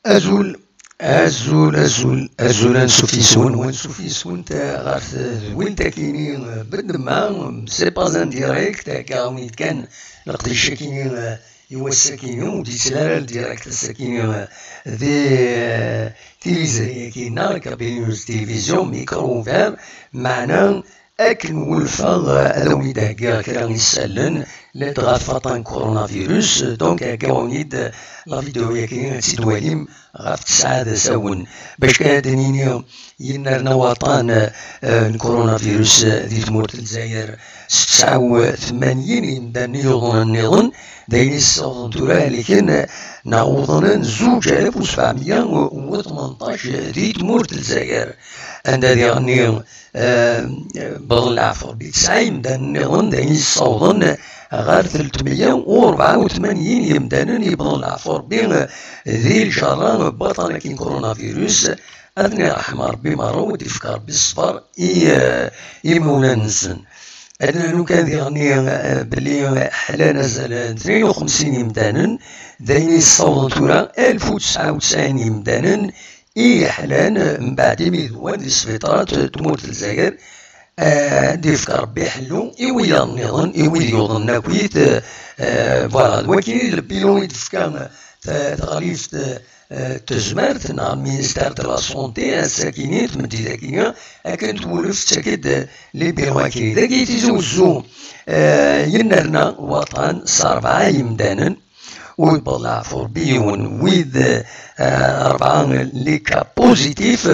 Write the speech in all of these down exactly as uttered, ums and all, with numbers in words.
أزول أزول أزول أزول نسوفيسون ونسوفيسون تا غارت وين تا كيني بالدما سي با ان ديريكت هكا وين كان لقد الشاكيني يوا الساكيني وديتسلال ديريكت الساكيني دي تيليزري كينا كابينوز تلفزيون ميكرو فار معنا أكن ولفا أدوني داكا كرا يسالن لا تغافطان كورونا فيروس دونك هكا ونيد لا فيديو ياكي تيدواليم غاف تسعة ساون باش كادنيني ينرنا وطن كورونا فيروس دي تمورت الجزائر تسعة وثمانين يمدان يظن النظن داين الصوت تورا لكن نعوضنا زوج ألاف وسبعمية وثمنطاش دي تمورت الجزائر عند ديغني بغل العفو بتسعة يمدان النظن داين الصوت غير ثلاثمية وأربعة وثمانين يمدانا يبغى العفو بين ذي الجرام بطل كين كورونا فيروس أثناء رحمة ربي مرة وتفكر بالصبر إي مولا نسن أنا لو كان يعني بلي حلا نزل اثنين وخمسين يمدانا داين الصوت تورا ألف وتسعة وتسعين يمدانا إي حلان من بعد ميدوان دي السبيطارات تموت الجزائر دي فكر ربي حلو إيويا النظام إيويا يوضن ناكويت فوالا ولكن البيلون يتفكر تغليف تزمرت نهار مينستار دو لا سونتي الساكنين تمدي ذاكية أكن تولف تاكد لي بيلون كي ذاكي تيزوزو ينرنا وطن صربعة يمدانا ويبلع فوربيون ويد أربعة لي كا بوزيتيف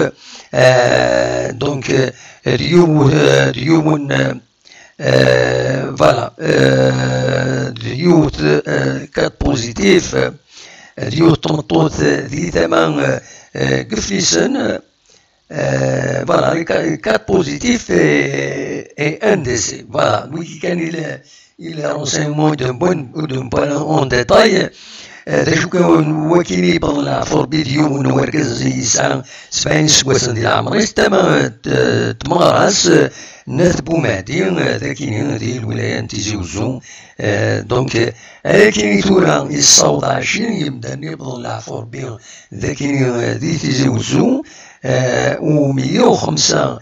دونك ريو ريون فوالا ريو كات بوزيتيف ريو طمطوط ذي ثمان قفليسن فوالا كات بوزيتيف اي ان دي سي فوالا وي كان الى الى رونسينمون دون بون دون بون اون ديتاي ذاك كان وكيلي بطلع فور فيديو ونوركز يسعى سبعين سواسن ديال العمر تما تمارس نثبو مهدي ذاكين ديال الولايات تيزي وزو دونك كاين تورا يصوت عشرين يبدا يبطلع فور بير ذاكين دي تيزي وزو و مية وخمسة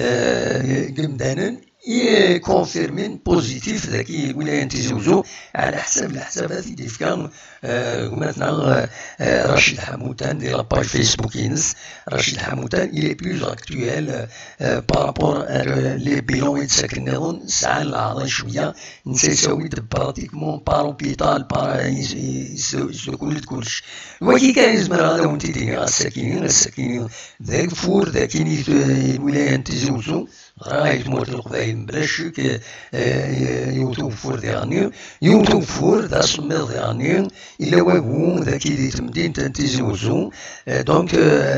قمدانا يكونفيرمين بوزيتيف ذاكي الولايات تيزوزو على حساب الحسابات اللي فكان مثلا رشيد حموتان ديال لاباج فيسبوك ينس رشيد حموتان il est plus actuel par rapport لي بيلون يتساكن نظن ساعة العظيم شوية نسيساوي براتيكمون بار اوبيتال بار يسوكل كلش وكي كان يزمر هذا وانت ديني الساكنين الساكنين ذاك فور ذاكيني الولايات تيزوزو راهي تموت القبائل بلاش يوتو فور ديغني يوتو فور ذا سمير ديغني إلا واكو ذاكي دي تمدين تنتيزي وزو دونك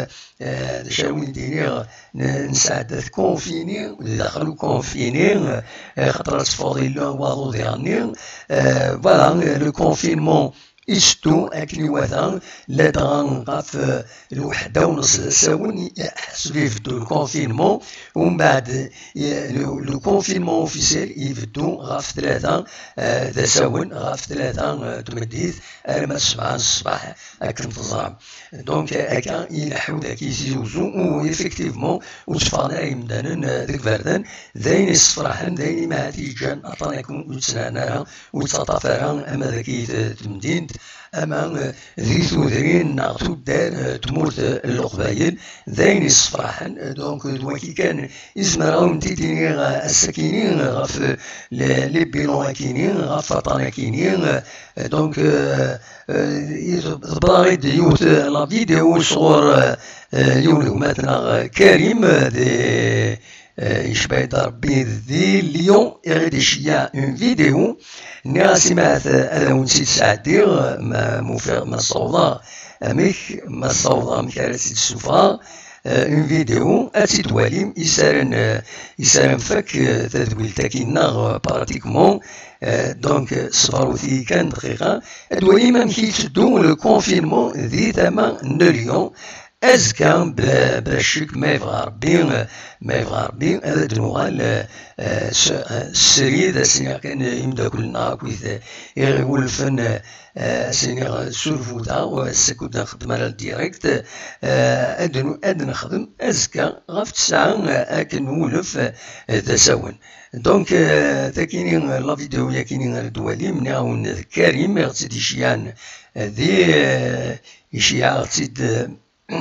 شاوين ديني نساعد كونفيني دخلو كونفيني خاطر تفاضي الله واضو ديغني فوالا لو كونفينمون إستو أكني وثان لا دغان غاف الوحدة ونص ساون حسب يفدو الكونفينمون ومن بعد لو كونفينمون اوفيسيال يفدو غاف ثلاثة ذا ساون غاف ثلاثة تمديث أرمى سبعة الصباح هاك انتظام دونك هاكا يلحو ذاك يزيوزو و إفكتيفمون وتفاضل يمدانا ذاك فردان ذاين الصفراحن ذاين ما تيجان أطانكم وتسنانها وتسطافرها أما ذاك تمدين أما ذي ثوذرين ناغتو دار تمورت القبايل ذاين الصفراحن دونك دوكي كان يزمراو تيديني الساكينين غاف لي بيلون كينين غاف فطانا كينين دونك بلاغيد يوت لا فيديو صور يولو مثلا كريم دي يشبه ربي ذي اليوم يغيد شيا اون فيديو ناسي مات انا ونسيت سعدي ما موفق ما صوضا اميك ما صوضا مكارسي السوفا اون فيديو اتي دواليم يسارن يسارن فك تدويل تاكينا براتيكمون دونك صفر وثي كان دقيقة دواليم مكي تدو لو كونفينمون ذي ثما نوليون أزكى بالشك ما يبغى ربي ما يبغى ربي هذا نوغال السريد سينا كان يمدا كلنا كويث يقول الفن سينا سولفوتا وسكوتا نخدم على الديريكت أدنو أدنى نخدم أزكى غاف تسعة أكن نولف تساون دونك تاكيني لا فيديو ياكيني الدوالي من كريم غتسيدي شيان ذي يشيع غتسيد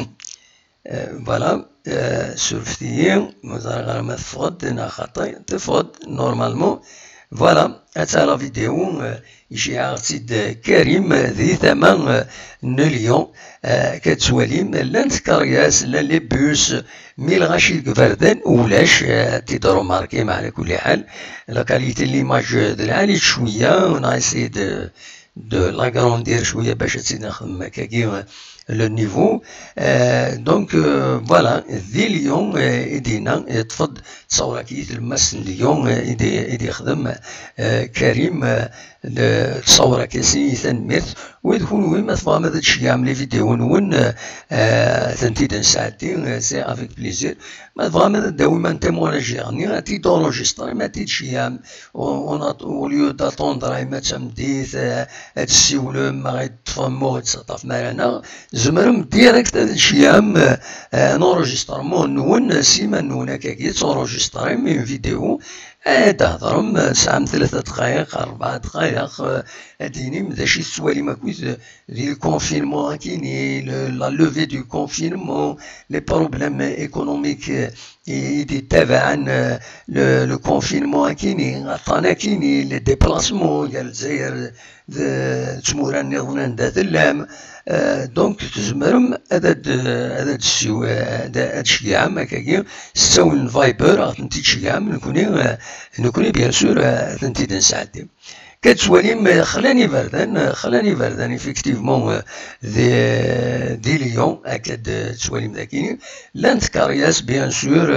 فوالا سولفتي مزال ما تفقد انا خطي تفقد نورمالمون فوالا هتا لا فيديو يشيع غتسيد كريم ذي ثمن مليون كتسوالي لانت كارياس لا لي بوس ميل غاشي كفردان ولاش تيدارو ماركي على كل حال لا كاليتي ليماج العالي شويه انا اسي دو دو لاغروندير شويه باش تزيد نخدم هكاكي لو نيفو دونك فوالا ذي اليوم يدينا تفض تصور كي تلمس اليوم يدي يدي يخدم كريم تصور كاسي ثنميرت ويدخل وين ما تفهم هذا الشيء يعمل فيديو نون ثنتي ساعتين سي افيك بليزير ما تفهم هذا داوما تيموناج يعني تي دونجستري ما تيشيام او ليو داتوندر ما تمديت تسيول ما تفهمو تصطف معنا زمرم ديريكت هذا الشيء نورجسترمون نون سيما نون هكاكي تورجستري من فيديو تهضرم ساعة ثلاثة دقائق أربعة دقائق أديني مداشي السوالي ما كويس ديال الكونفينمون كيني لا لوفي دو كونفينمون لي بروبليم ايكونوميك يدي تابعا لو كونفينمون كيني عطانا كيني لي ديبلاسمون ديال الجزائر تمورا نظنا ذات اللام دونك تزمرم هذا هذا السيو هذا الشيء عام هكاكي ستاول الفايبر غتنتي شي عام نكوني نكوني بيان سور تنتي نساعدي كتسوالي خلاني بردان خلاني بردان ايفيكتيفمون دي دي ليون هكا تسوالي ذاكيني لانت كارياس بيان سور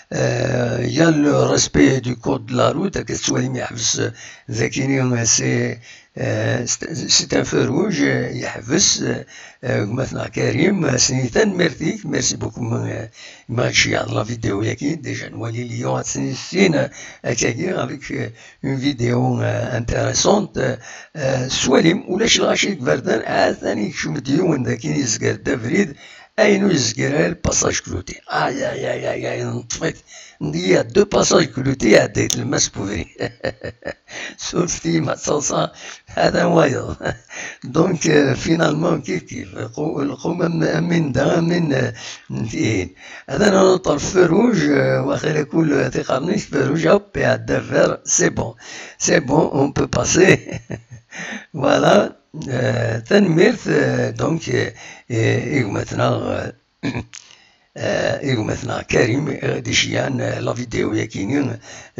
يا لو ريسبي دو كود دو لا روت هكا تسوالي يحبس ذاكيني سي سي ان فو روج يحبس مثلا كريم سنيتان ميرتيك ميرسي بوكو ما هادشي على لا فيديو ياكي ديجا نولي اليوم سنين هكاكي افيك اون فيديو انتيريسونت سواليم ولاش الغاشي بردان عاثاني شو مديون ذاكين يزقر دافريد اينو يزقر الباساج كلوتي اي اي اي اي اي نطفيت ندير دو باساج كلوتي عديت الماس بوفري سولفتي ما تصلصا هذا وايض دونك فينالمون كيف كيف القوم من دا من نتيين هذا انا طرف فروج واخيرا كل تقارنيش فروج هوب عدا فير سي بون سي بون اون بو باسي فوالا تنميرت دونك إيغ مثلا إيغ مثلا كريم غادي شيان لا فيديو ياكيني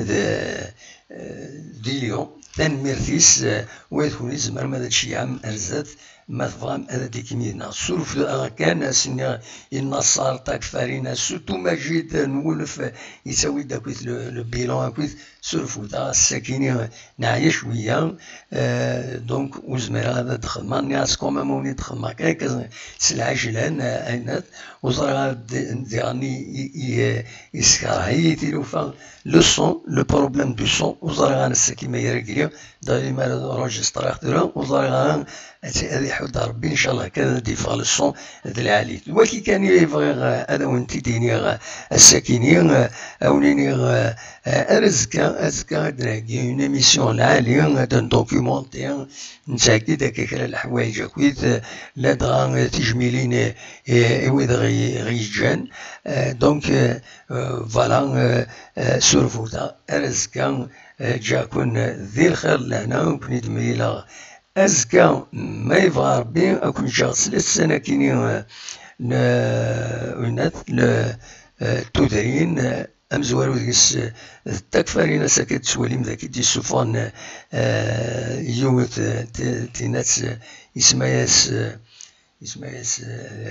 دي اليوم تنميرتيس ويدخل يزمر ماذا الشي عام أرزات ما تفهم هذا ديكينينا سولف كان سنة النصار تكفارينا سوتو مجيد نولف يسوي داكويت لو بيلون اكويت سولفو دا الساكيني نعيا شوية دونك وزمر هذا دخل ما ناس كوماموني دخل ما كاك سلعجلان اينات وزرا ديراني يسكرهي يتيلوفا لو سون لو بروبليم دو سون وزرا غان الساكي ما يرقلي دايما ما روجستر اخترا وزرا هذه حود ربي ان شاء الله كذا ديفا الصون هذا العالي وكي كان يبغي هذا وانت ديني الساكنين اونيني ارزكا ازكا دراكي اون ايميسيون العاليه دون دوكيومونتير نتاكي داك كلا الحوايج كويت لا دغا تجميلين ويد غيجان دونك فوالا سورفوتا ارزكا جاكون ذي الخير لهنا وكنيت ميلا أزكى ما يبغى ربي أكون شخص لسنا كيني ونات تودرين أمزوارو ديس تكفارين ساكت سواليم ذاك دي سوفان يومت تينات يسماياس يسماياس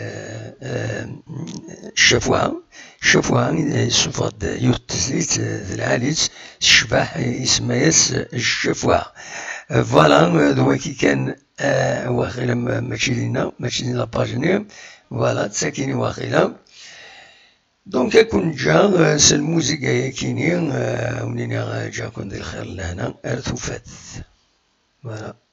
شافوها شافوها سوفاد يوت تزليت العاليت الشباح يسماياس الشافوها فوالا دوا كي كان واخيرا ماشي لينا ماشي لينا لاباج نيم فوالا تساكيني واقيلا دونك كون جا الموسيقى ياكيني ونيني جا كون دير الخير لهنا ارثوفات فوالا.